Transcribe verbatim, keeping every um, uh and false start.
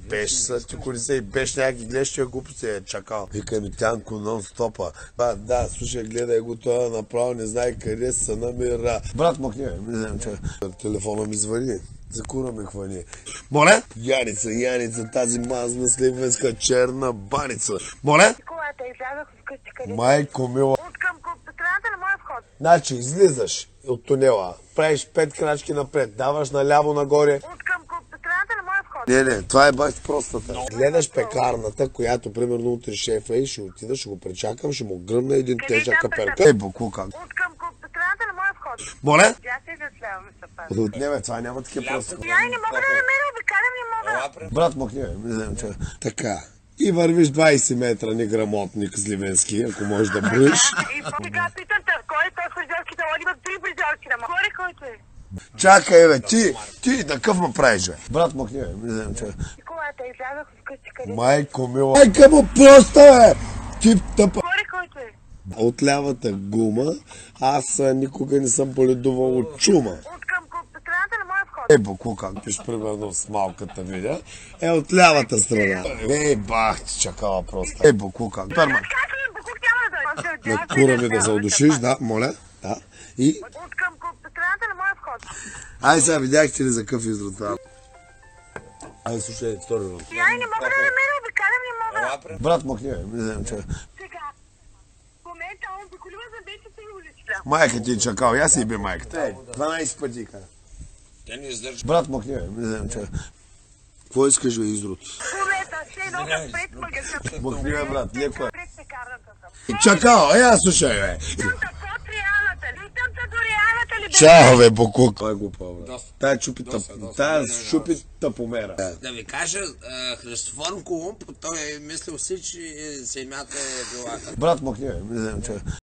Пеш са, ти коли се и пеш някакви гледаш, че глупости е чакал. Вика ми Тянко нон-стопа. Ба, да, слушай, гледай го, той направо не знае къде се намира. Брат, махни, не знам, че телефона ми звъни. За кура ме хвани. Моля? Яница, Яница, тази мазна сливенска черна баница. Моля? Колата излязах вкъщи къде. Майко мила. От към страната на моя вход. Значи, излизаш от тунела, правиш пет крачки напред, даваш наляво нагоре. От към страната на моя вход. Не, не, това е баш простата. Гледаш пекарната, която примерно утре шефа и ще отида, ще го пречакам, ще му гръмна един тежък каперка. Е, буклука. От към страната на моя вход. Моля? Тя се изяслява, ми се пази. Не бе, това няма такива просто. Я и не мога да намеря, обикалям не мога. Брат, махни, не знам, че. Така. И вървиш двайсет метра неграмотник сливенски, ако можеш да броиш. И сега питам те, кой е той фризьорските лоди, има три фризьорски на горе, който е? Чакай, бе, ти, ти такъв ме правиш, бе. Брат, махни, не знам, че. Колата излязах вкъщи къде. Майко мила. Майка му просто, бе! Ти тъпа. Горе, който е? От лявата гума, аз а, никога не съм полюдувал от чума. От към страната на моя вход. Е, буклука, пиш примерно с малката видя, е от лявата страна. Ей, бах, ти чакала просто. Е, буклука, перма. Как ли, Букук няма да дойде? На кура ми да се удушиш, да, моля, да. И... От към страната на моя вход. Ай, сега видяхте ли за къв изрод това? Ай, слушай, втори род. Я и не мога да намеря, обикалям не мога. Брат, махни, не знам, че. Сега, в момента он поколива за десет си уличля. Майка ти е чакал, я си би майката. Е, дванайсет пъти кара. Тя не издържа. Брат, махни, не знам, че. Какво искаш, бе, изрод? В момента, ще едно да пред магазин. Махни, бе, брат, леко е. Пред пекарната съм. Чакал, е, аз слушай, бе. Питам те под реалната ли? Питам те до реалната ли? Чао, бе, буклук. Това е глупа, бе. Доста. Тая чупи тъп... Доста, доста. Тая Не, не, не, шупи тъпомера. Да ви кажа, а, Христофор Колумб, той е мислил си, че земята е била. Брат, махни, не знам, че.